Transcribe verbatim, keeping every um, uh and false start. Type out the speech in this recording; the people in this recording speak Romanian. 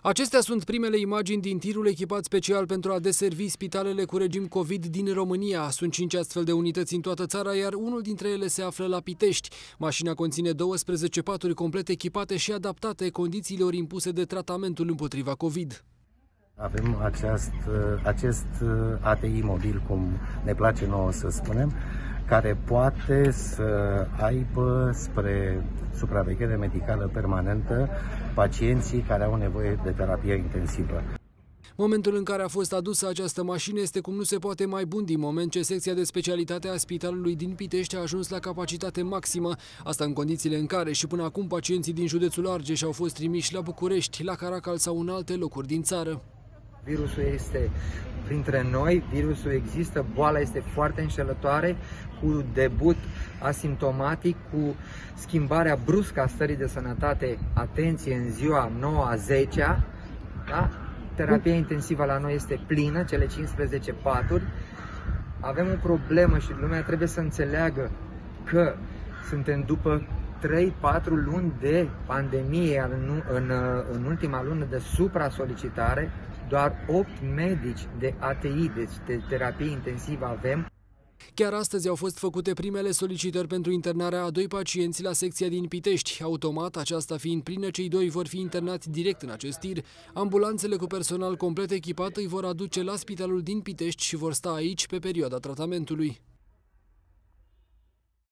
Acestea sunt primele imagini din tirul echipat special pentru a deservi spitalele cu regim COVID din România. Sunt cinci astfel de unități în toată țara, iar unul dintre ele se află la Pitești. Mașina conține douăsprezece paturi complet echipate și adaptate condițiilor impuse de tratamentul împotriva COVID. Avem acest, acest A T I mobil, cum ne place nouă să spunem, care poate să aibă spre supraveghere medicală permanentă pacienții care au nevoie de terapie intensivă. Momentul în care a fost adusă această mașină este cum nu se poate mai bun, din moment ce secția de specialitate a spitalului din Pitești a ajuns la capacitate maximă. Asta în condițiile în care și până acum pacienții din județul Argeș au fost trimiși la București, la Caracal sau în alte locuri din țară. Virusul este printre noi, virusul există, boala este foarte înșelătoare, cu debut asimptomatic, cu schimbarea bruscă a stării de sănătate, atenție, în ziua nouă a zecea, da? Terapia intensivă la noi este plină, cele cincisprezece paturi. Avem o problemă și lumea trebuie să înțeleagă că suntem după trei patru luni de pandemie, în, în, în ultima lună de supra-solicitare, doar opt medici de A T I, deci de terapie intensivă avem. Chiar astăzi au fost făcute primele solicitări pentru internarea a doi pacienți la secția din Pitești. Automat, aceasta fiind plină, cei doi vor fi internați direct în acest tir. Ambulanțele cu personal complet echipat îi vor aduce la spitalul din Pitești și vor sta aici pe perioada tratamentului.